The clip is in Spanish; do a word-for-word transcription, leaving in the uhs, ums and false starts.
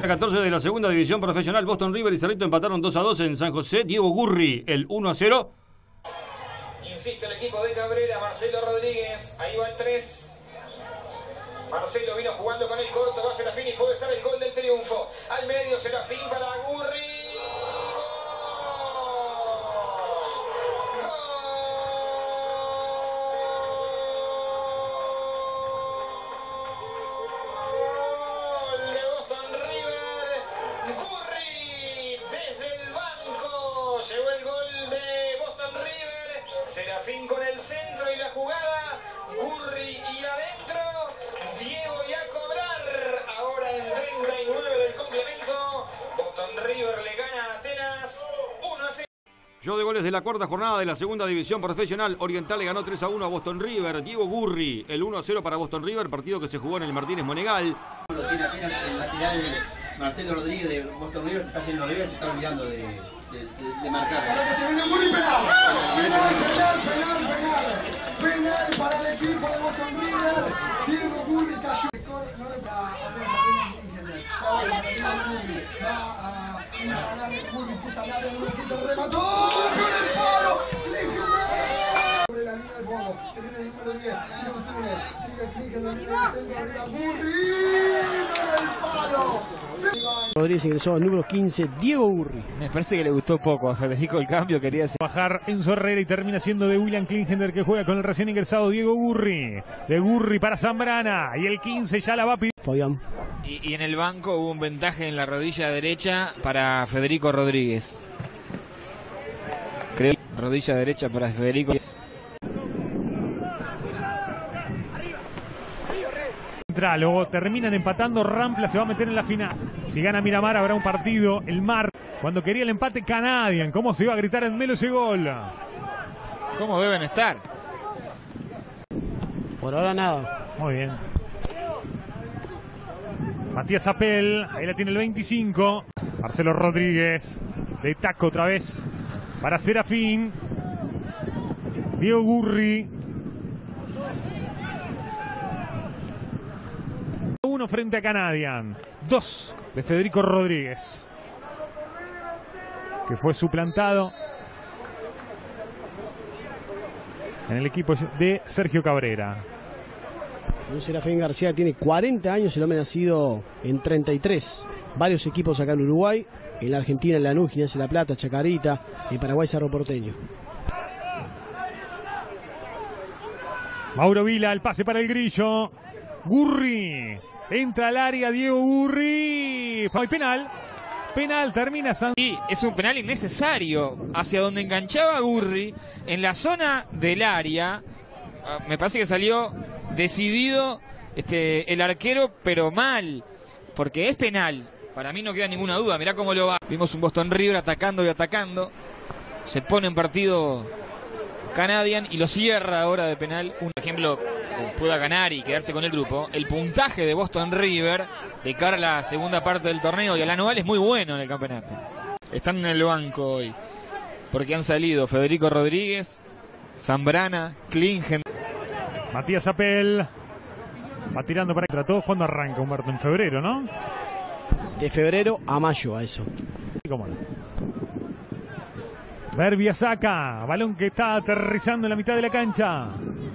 catorce de la segunda división profesional, Boston River y Cerrito empataron dos a dos en San José. Diego Gurri, el uno a cero. Insiste el equipo de Cabrera, Marcelo Rodríguez, ahí va el tres. Marcelo vino jugando con el corto, va Serafín y puede estar el gol del triunfo. Al medio Serafín para Gurri. Llegó el gol de Boston River, Serafín con el centro y la jugada, Gurri y adentro, Diego y a cobrar, ahora en treinta y nueve del complemento, Boston River le gana a Atenas uno a cero. Yo de goles de la cuarta jornada de la segunda división profesional, Oriental le ganó tres a uno a Boston River. Diego Gurri, el uno a cero para Boston River, partido que se jugó en el Martínez Monegal. Lo tiene Atenas, el lateral Marcelo Rodríguez de Boston River se está haciendo arriba y se está olvidando de, de, de, de marcar. Ahora que se viene Gurri, penal. Penal, penal, penal, penal. Penal para el equipo de Boston River. Diego Gurri cayó. No le va a ver va a Gurri, puso al área, Gurri se remató con el palo. Sobre la línea del fondo, se viene el número diez, Diego Túnez, sigue el clic en la línea del centro, arriba Gurri, con el palo. Rodríguez ingresó al número quince, Diego Gurri. Me parece que le gustó poco a Federico el cambio, quería bajar Enzo Herrera y termina siendo de William Klingender, que juega con el recién ingresado Diego Gurri. De Gurri para Zambrana y el quince ya la va a pedir Fabián. Y, y en el banco hubo un ventaje en la rodilla derecha para Federico Rodríguez. Creo rodilla derecha para Federico. Luego terminan empatando, Rampla se va a meter en la final. Si gana Miramar habrá un partido el mar. Cuando quería el empate Canadian, ¿cómo se iba a gritar en Melo ese gol? ¿Cómo deben estar? Por ahora nada. Muy bien. Matías Apel, ahí la tiene el veinticinco. Marcelo Rodríguez, de taco otra vez para Serafín. Diego Gurri. Uno frente a Canadian. Dos de Federico Rodríguez, que fue suplantado en el equipo de Sergio Cabrera. Un Serafín García tiene cuarenta años, el hombre nacido en treinta y tres. Varios equipos acá en Uruguay, en la Argentina, en Lanús, Gimnasia de La Plata, Chacarita, en Paraguay, Cerro Porteño. Mauro Vila, el pase para el Grillo. Gurri. Entra al área Diego Gurri. Hay penal. Penal, termina San... Sí, es un penal innecesario. Hacia donde enganchaba Gurri, en la zona del área, me parece que salió decidido este, el arquero, pero mal. Porque es penal. Para mí no queda ninguna duda. Mirá cómo lo va. Vimos un Boston River atacando y atacando. Se pone en partido Canadian y lo cierra ahora de penal. Un ejemplo... pueda ganar y quedarse con el grupo. El puntaje de Boston River de cara a la segunda parte del torneo y al anual es muy bueno en el campeonato. Están en el banco hoy porque han salido Federico Rodríguez, Zambrana, Klingen. Matías Apel va tirando para atrás. Todos cuando arranca, Humberto, en febrero, ¿no? De febrero a mayo a eso. ¿Cómo no? Berbia saca, balón que está aterrizando en la mitad de la cancha.